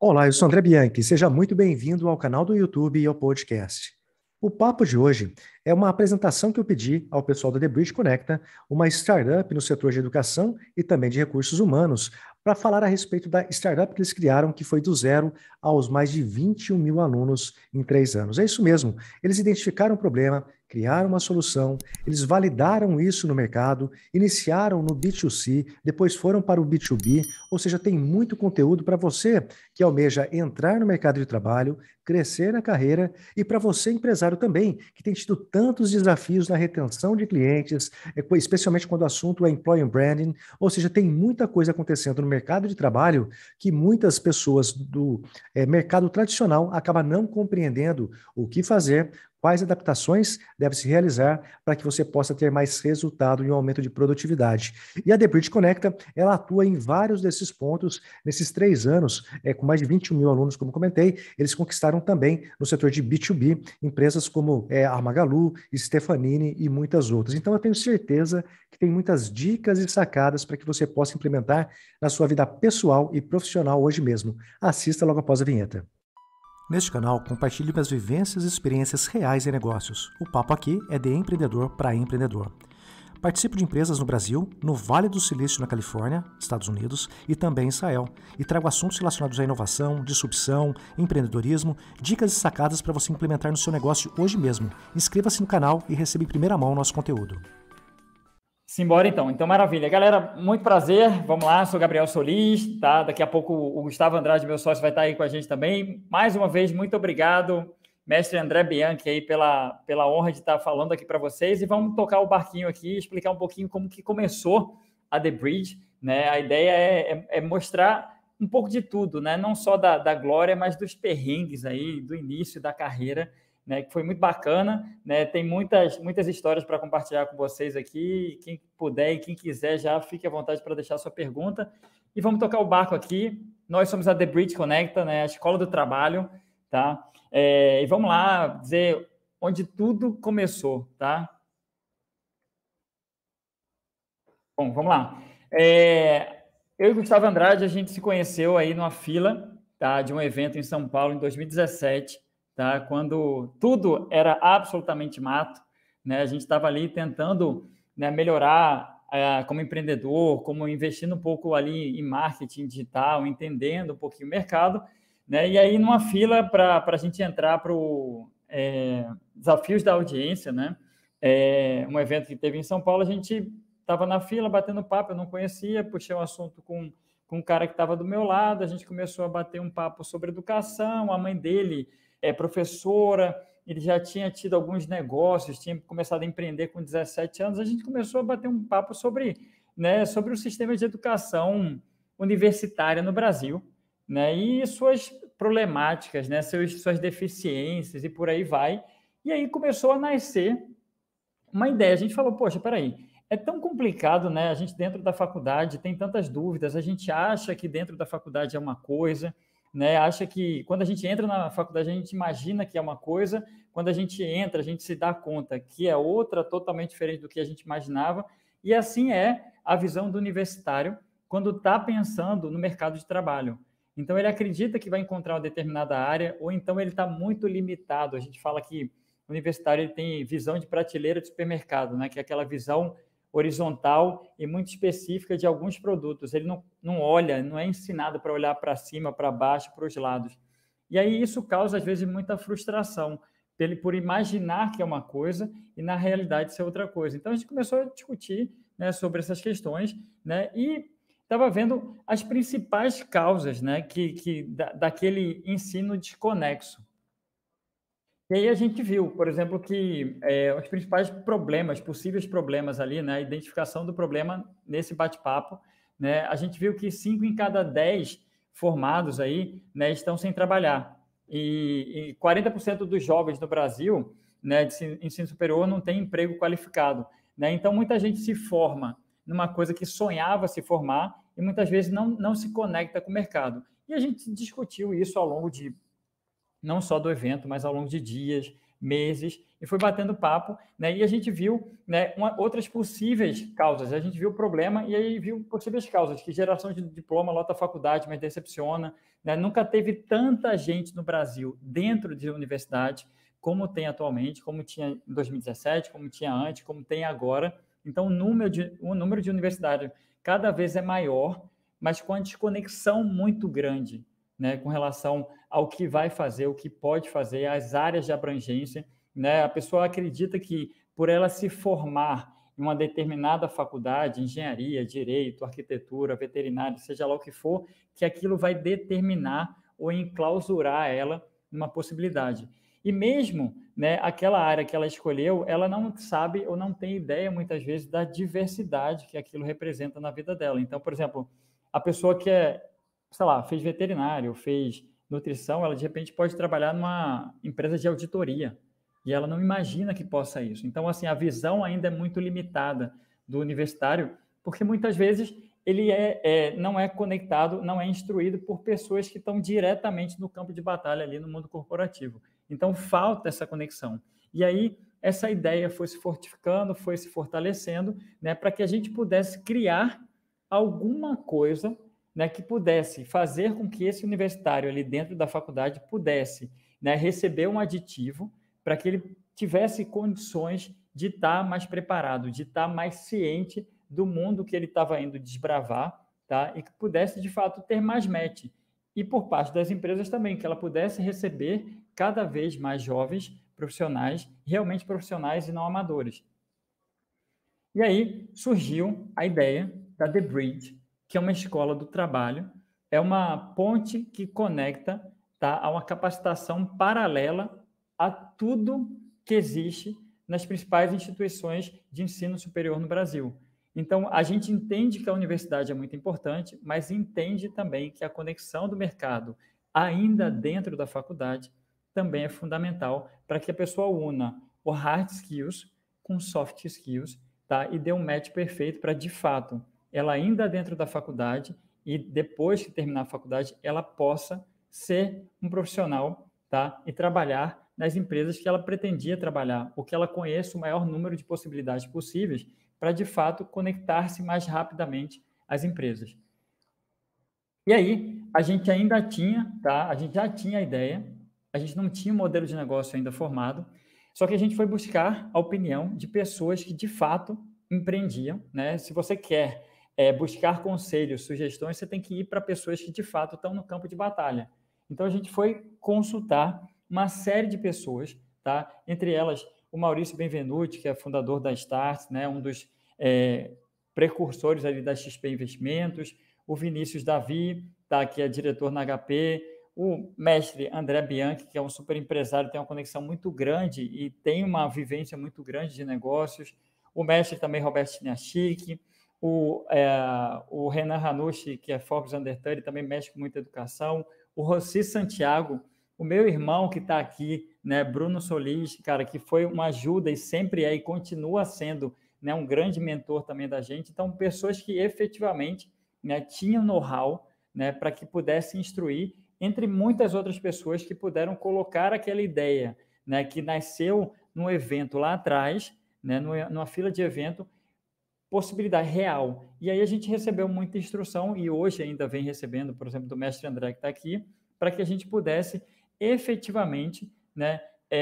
Olá, eu sou André Bianchi. Seja muito bem-vindo ao canal do YouTube e ao podcast. O papo de hoje é uma apresentação que eu pedi ao pessoal da The Bridge Conecta, uma startup no setor de educação e também de recursos humanos, para falar a respeito da startup que eles criaram, que foi do zero aos mais de 21 mil alunos em 3 anos. É isso mesmo, eles identificaram o problema, criaram uma solução, eles validaram isso no mercado, iniciaram no B2C, depois foram para o B2B, ou seja, tem muito conteúdo para você que almeja entrar no mercado de trabalho, crescer na carreira e para você, empresário também, que tem tido tantos desafios na retenção de clientes, especialmente quando o assunto é employer branding, ou seja, tem muita coisa acontecendo no mercado de trabalho que muitas pessoas do mercado tradicional acabam não compreendendo o que fazer, quais adaptações devem se realizar para que você possa ter mais resultado e um aumento de produtividade. E a The Bridge Conecta, ela atua em vários desses pontos. Nesses 3 anos, com mais de 21 mil alunos, como comentei, eles conquistaram também no setor de B2B, empresas como a Magalu, Stefanini e muitas outras. Então, eu tenho certeza que tem muitas dicas e sacadas para que você possa implementar na sua vida pessoal e profissional hoje mesmo. Assista logo após a vinheta. Neste canal, compartilho minhas vivências e experiências reais em negócios. O papo aqui é de empreendedor para empreendedor. Participo de empresas no Brasil, no Vale do Silício, na Califórnia, Estados Unidos, e também em Israel, e trago assuntos relacionados à inovação, disrupção, empreendedorismo, dicas e sacadas para você implementar no seu negócio hoje mesmo. Inscreva-se no canal e receba em primeira mão o nosso conteúdo. Simbora então. Então, maravilha. Galera, muito prazer. Vamos lá, sou Gabriel Solis, tá? Daqui a pouco o Gustavo Andrade, meu sócio, vai estar aí com a gente também. Mais uma vez, muito obrigado, mestre André Bianchi, aí pela honra de estar falando aqui para vocês. E vamos tocar o barquinho aqui, explicar um pouquinho como que começou a The Bridge, né? A ideia é mostrar um pouco de tudo, né? Não só da glória, mas dos perrengues aí, do início da carreira, né, que foi muito bacana, né? Tem muitas histórias para compartilhar com vocês aqui. Quem puder e quem quiser já fique à vontade para deixar a sua pergunta. E vamos tocar o barco aqui. Nós somos a The Bridge Conecta, né, a escola do trabalho, tá? E vamos lá dizer onde tudo começou, tá? Bom, vamos lá. Eu e Gustavo Andrade, a gente se conheceu aí numa fila, tá, de um evento em São Paulo em 2017. Tá? Quando tudo era absolutamente mato, né? A gente estava ali tentando, né, melhorar como empreendedor, como investindo um pouco ali em marketing digital, entendendo um pouquinho o mercado, né? E aí, numa fila para a gente entrar para o Desafios da Audiência, né? Um evento que teve em São Paulo, a gente estava na fila batendo papo, eu não conhecia, puxei um assunto com um cara que estava do meu lado, a gente começou a bater um papo sobre educação, a mãe dele é professora, ele já tinha tido alguns negócios, tinha começado a empreender com 17 anos, a gente começou a bater um papo sobre, né, sobre o sistema de educação universitária no Brasil, né, e suas problemáticas, né, suas deficiências e por aí vai. E aí começou a nascer uma ideia. A gente falou, poxa, peraí, é tão complicado, né? A gente dentro da faculdade tem tantas dúvidas, a gente acha que dentro da faculdade é uma coisa, né? Acha que quando a gente entra na faculdade, a gente imagina que é uma coisa, quando a gente entra, a gente se dá conta que é outra, totalmente diferente do que a gente imaginava, e assim é a visão do universitário quando está pensando no mercado de trabalho. Então, ele acredita que vai encontrar uma determinada área, ou então ele está muito limitado. A gente fala que o universitário ele tem visão de prateleira de supermercado, né? Que é aquela visão horizontal e muito específica de alguns produtos. Ele não olha, não é ensinado para olhar para cima, para baixo, para os lados. E aí isso causa, às vezes, muita frustração por imaginar que é uma coisa e, na realidade, ser outra coisa. Então, a gente começou a discutir, né, sobre essas questões, né, e estava vendo as principais causas, né, daquele ensino desconexo. E aí a gente viu, por exemplo, que os principais problemas, possíveis problemas ali, né, a identificação do problema nesse bate-papo, né, a gente viu que 5 em cada 10 formados aí, né, estão sem trabalhar. E 40% dos jovens no Brasil, né, de ensino superior não tem emprego qualificado, né? Então, muita gente se forma numa coisa que sonhava se formar e muitas vezes não se conecta com o mercado. E a gente discutiu isso ao longo de não só do evento, mas ao longo de dias, meses, e foi batendo papo, né? E a gente viu, né, outras possíveis causas. A gente viu o problema e aí viu possíveis causas, que geração de diploma lota a faculdade, mas decepciona, né? Nunca teve tanta gente no Brasil dentro de universidade como tem atualmente, como tinha em 2017, como tinha antes, como tem agora. Então, o número de universitários cada vez é maior, mas com a desconexão muito grande, né, com relação ao que vai fazer, o que pode fazer, as áreas de abrangência, né? A pessoa acredita que por ela se formar em uma determinada faculdade, engenharia, direito, arquitetura, veterinária, seja lá o que for, que aquilo vai determinar ou enclausurar ela numa possibilidade. E mesmo, né, aquela área que ela escolheu, ela não sabe ou não tem ideia, muitas vezes, da diversidade que aquilo representa na vida dela. Então, por exemplo, a pessoa que sei lá, fez veterinário, fez nutrição, ela de repente pode trabalhar numa empresa de auditoria e ela não imagina que possa isso. Então, assim, a visão ainda é muito limitada do universitário, porque muitas vezes ele não é conectado, não é instruído por pessoas que estão diretamente no campo de batalha ali no mundo corporativo. Então, falta essa conexão. E aí, essa ideia foi se fortificando, foi se fortalecendo, né, para que a gente pudesse criar alguma coisa, né, que pudesse fazer com que esse universitário ali dentro da faculdade pudesse, né, receber um aditivo para que ele tivesse condições de estar mais preparado, de estar mais ciente do mundo que ele estava indo desbravar, tá? E que pudesse, de fato, ter mais match. E por parte das empresas também, que ela pudesse receber cada vez mais jovens profissionais, realmente profissionais e não amadores. E aí surgiu a ideia da The Bridge, que é uma escola do trabalho, é uma ponte que conecta, tá, a uma capacitação paralela a tudo que existe nas principais instituições de ensino superior no Brasil. Então, a gente entende que a universidade é muito importante, mas entende também que a conexão do mercado, ainda dentro da faculdade, também é fundamental para que a pessoa una o hard skills com soft skills, tá? E dê um match perfeito para, de fato, ela ainda dentro da faculdade e depois que terminar a faculdade, ela possa ser um profissional, tá? E trabalhar nas empresas que ela pretendia trabalhar, ou que ela conheça o maior número de possibilidades possíveis para, de fato, conectar-se mais rapidamente às empresas. E aí, a gente ainda tinha, tá? A gente já tinha a ideia, a gente não tinha um modelo de negócio ainda formado, só que a gente foi buscar a opinião de pessoas que, de fato, empreendiam, né? Se você quer buscar conselhos, sugestões, você tem que ir para pessoas que, de fato, estão no campo de batalha. Então, a gente foi consultar uma série de pessoas, tá? Entre elas, o Maurício Benvenuti, que é fundador da Start, né? Um dos precursores ali da XP Investimentos, o Vinícius Davi, tá, que é diretor na HP, o mestre André Bianchi, que é um super empresário, tem uma conexão muito grande e tem uma vivência muito grande de negócios, o mestre também Roberto Chiniachik, o Renan Ranucci, que é Forbes Under 30, também mexe com muita educação, o Rossi Santiago, o meu irmão que está aqui, né, Bruno Solis, cara, que foi uma ajuda e sempre é e continua sendo, né, um grande mentor também da gente. Então, pessoas que efetivamente, né, tinham know-how, né, para que pudesse instruir, entre muitas outras pessoas que puderam colocar aquela ideia, né, que nasceu num evento lá atrás, né, numa fila de evento, possibilidade real. E aí a gente recebeu muita instrução e hoje ainda vem recebendo, por exemplo, do mestre André que está aqui, para que a gente pudesse efetivamente, né,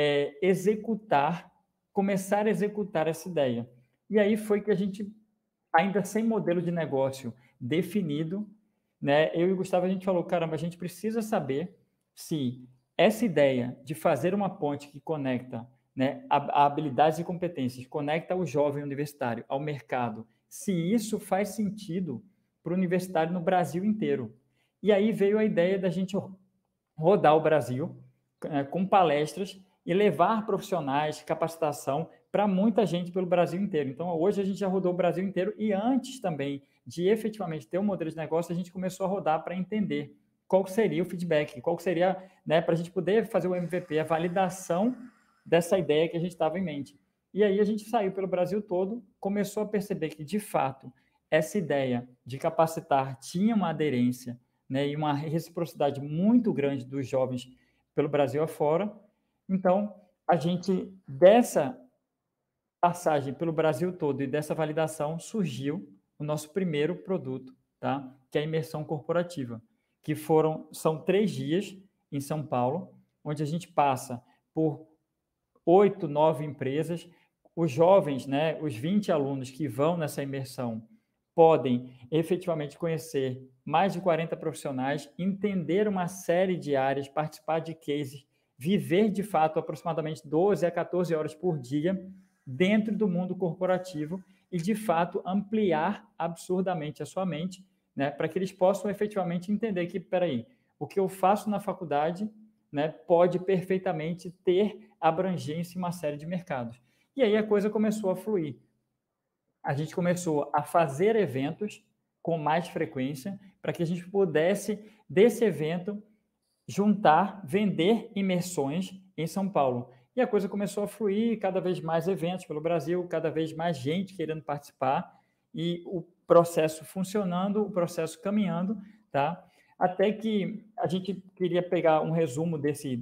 começar a executar essa ideia. E aí foi que a gente, ainda sem modelo de negócio definido, né, eu e o Gustavo, a gente falou, caramba, a gente precisa saber se essa ideia de fazer uma ponte que conecta, né, a habilidades e competências, conecta o jovem universitário ao mercado, se isso faz sentido para o universitário no Brasil inteiro. E aí veio a ideia da gente rodar o Brasil com palestras e levar profissionais, capacitação para muita gente pelo Brasil inteiro. Então, hoje a gente já rodou o Brasil inteiro e antes também de efetivamente ter um modelo de negócio, a gente começou a rodar para entender qual seria o feedback, qual seria, né, para a gente poder fazer o MVP, a validação dessa ideia que a gente estava em mente. E aí a gente saiu pelo Brasil todo, começou a perceber que, de fato, essa ideia de capacitar tinha uma aderência, né, e uma reciprocidade muito grande dos jovens pelo Brasil afora. Então, a gente, dessa passagem pelo Brasil todo e dessa validação, surgiu o nosso primeiro produto, tá? Que é a imersão corporativa, que são 3 dias em São Paulo, onde a gente passa por 8, 9 empresas. Os jovens, né, os 20 alunos que vão nessa imersão, podem efetivamente conhecer mais de 40 profissionais, entender uma série de áreas, participar de cases, viver de fato aproximadamente 12 a 14 horas por dia dentro do mundo corporativo e de fato ampliar absurdamente a sua mente, né, para que eles possam efetivamente entender que, peraí, o que eu faço na faculdade, né, pode perfeitamente ter abrangência em uma série de mercados. E aí a coisa começou a fluir. A gente começou a fazer eventos com mais frequência para que a gente pudesse, desse evento, juntar, vender imersões em São Paulo. E a coisa começou a fluir, cada vez mais eventos pelo Brasil, cada vez mais gente querendo participar e o processo funcionando, o processo caminhando, tá? Até que a gente queria pegar um resumo desse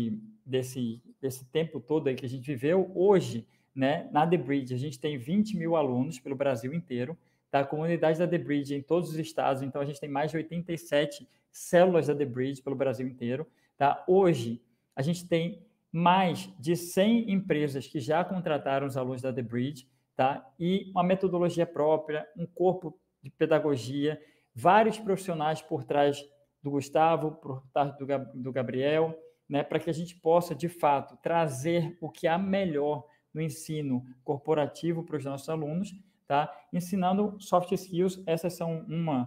tempo todo aí que a gente viveu. Hoje, né, na The Bridge, a gente tem 20 mil alunos pelo Brasil inteiro, tá? A comunidade da The Bridge em todos os estados, então a gente tem mais de 87 células da The Bridge pelo Brasil inteiro, tá? Hoje, a gente tem mais de 100 empresas que já contrataram os alunos da The Bridge, tá? E uma metodologia própria, um corpo de pedagogia, vários profissionais por trás do Gustavo, por trás do Gabriel, né? Para que a gente possa, de fato, trazer o que há melhor no ensino corporativo para os nossos alunos, tá? Ensinando soft skills, essas são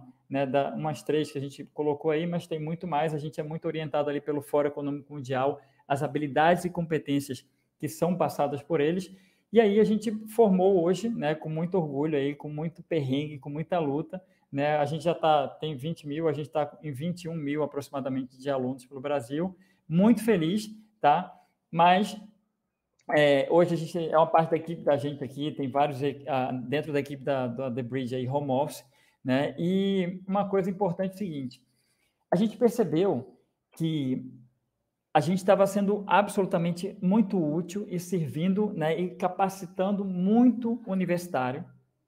umas 3 que a gente colocou aí, mas tem muito mais, a gente é muito orientado ali pelo Fórum Econômico Mundial, as habilidades e competências que são passadas por eles, e aí a gente formou hoje, né, com muito orgulho aí, com muito perrengue, com muita luta, né, a gente já tem 20 mil, a gente está em 21 mil aproximadamente de alunos pelo Brasil, muito feliz, tá? Mas hoje a gente é uma parte da equipe da gente aqui, tem vários dentro da equipe da The Bridge aí, home office, né? E uma coisa importante é o seguinte: a gente percebeu que a gente estava sendo absolutamente muito útil e servindo, né, e capacitando muito universitário,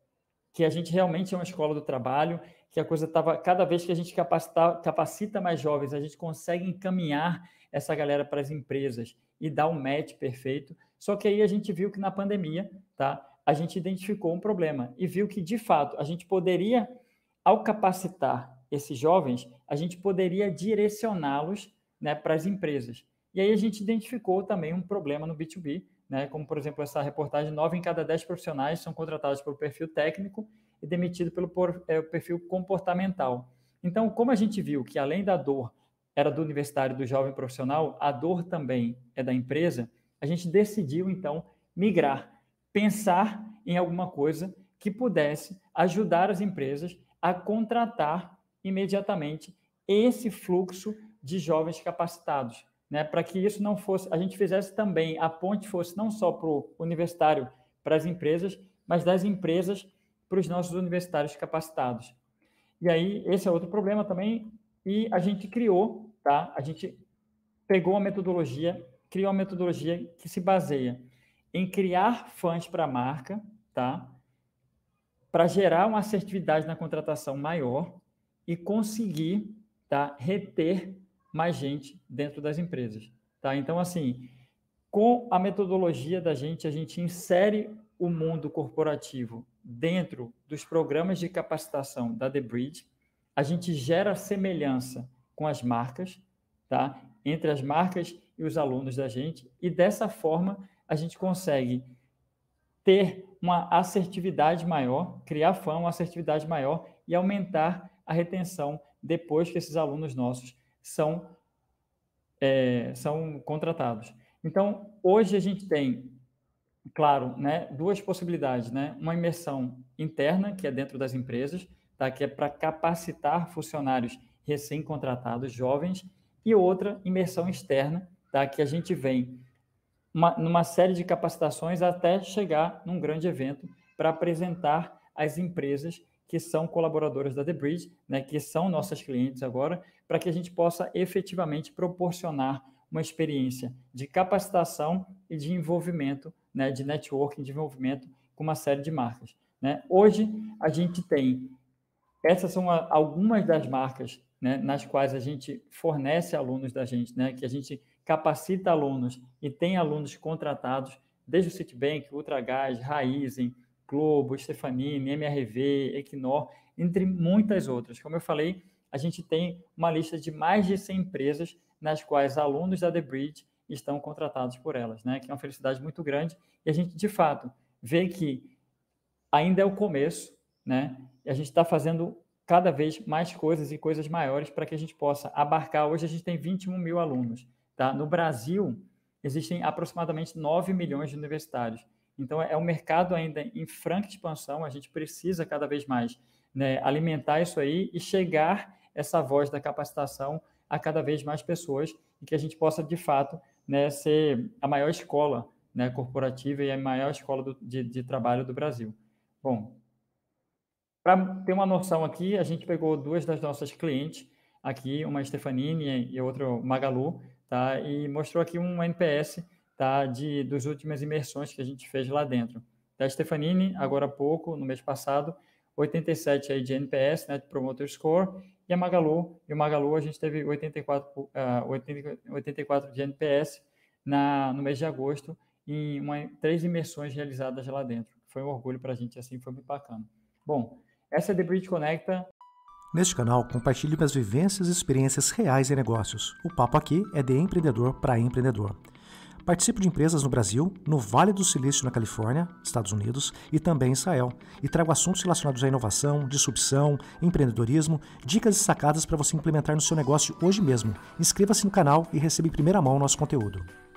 que a gente realmente é uma escola do trabalho, que a coisa estava, cada vez que a gente capacita mais jovens, a gente consegue encaminhar essa galera para as empresas e dar um match perfeito. Só que aí a gente viu que na pandemia, tá, a gente identificou um problema e viu que, de fato, a gente poderia, ao capacitar esses jovens, a gente poderia direcioná-los, né, para as empresas. E aí a gente identificou também um problema no B2B, né, como, por exemplo, essa reportagem: 9 em cada 10 profissionais são contratados pelo perfil técnico e demitidos pelo perfil comportamental. Então, como a gente viu que, além da dor era do universitário e do jovem profissional, a dor também é da empresa, a gente decidiu, então, migrar, pensar em alguma coisa que pudesse ajudar as empresas a contratar imediatamente esse fluxo de jovens capacitados, né, para que isso não fosse, a gente fizesse também, a ponte fosse não só para o universitário, para as empresas, mas das empresas para os nossos universitários capacitados. E aí, esse é outro problema também, e a gente criou, tá? A gente pegou uma metodologia, criou uma metodologia que se baseia em criar fãs para a marca, tá? Para gerar uma assertividade na contratação maior e conseguir, tá, reter mais gente dentro das empresas, tá? Então, assim, com a metodologia da gente, a gente insere o mundo corporativo dentro dos programas de capacitação da The Bridge, a gente gera semelhança com as marcas, tá? Entre as marcas e os alunos da gente, e dessa forma a gente consegue ter uma assertividade maior, criar fama, uma assertividade maior e aumentar a retenção depois que esses alunos nossos são contratados. Então, hoje a gente tem, claro, né, 2 possibilidades, né? Uma imersão interna, que é dentro das empresas, tá? Que é para capacitar funcionários recém-contratados, jovens, e outra imersão externa, tá? Que a gente vem numa série de capacitações até chegar num grande evento para apresentar as empresas que são colaboradoras da The Bridge, né, que são nossas clientes agora, para que a gente possa efetivamente proporcionar uma experiência de capacitação e de envolvimento, né, de networking, de envolvimento com uma série de marcas, né? Hoje, a gente tem, essas são algumas das marcas, né, nas quais a gente fornece alunos da gente, né, que a gente capacita alunos e tem alunos contratados, desde o Citibank, Ultragaz, Raizen, Globo, Stefanini, MRV, Equinor, entre muitas outras. Como eu falei, a gente tem uma lista de mais de 100 empresas nas quais alunos da The Bridge estão contratados por elas, né? Que é uma felicidade muito grande. E a gente, de fato, vê que ainda é o começo, né? E a gente está fazendo cada vez mais coisas e coisas maiores para que a gente possa abarcar. Hoje a gente tem 21 mil alunos, tá? No Brasil, existem aproximadamente 9 milhões de universitários. Então, é um mercado ainda em franca expansão, a gente precisa cada vez mais, né, alimentar isso aí e chegar essa voz da capacitação a cada vez mais pessoas e que a gente possa, de fato, né, ser a maior escola, né, corporativa e a maior escola de trabalho do Brasil. Bom, para ter uma noção aqui, a gente pegou duas das nossas clientes aqui, uma Stefanini e outra Magalu, tá? E mostrou aqui um NPS, tá? Das últimas imersões que a gente fez lá dentro. Da Stefanini, agora há pouco, no mês passado, 87 aí de NPS, né, de Promoter Score, e o Magalu a gente teve 84 de NPS no mês de agosto, em 3 imersões realizadas lá dentro. Foi um orgulho para a gente, assim, foi muito bacana. Bom, essa é a The Bridge Conecta. Neste canal, compartilho minhas vivências e experiências reais em negócios. O papo aqui é de empreendedor para empreendedor. Participo de empresas no Brasil, no Vale do Silício na Califórnia, Estados Unidos, e também em Israel, e trago assuntos relacionados à inovação, disrupção, empreendedorismo, dicas e sacadas para você implementar no seu negócio hoje mesmo. Inscreva-se no canal e receba em primeira mão nosso conteúdo.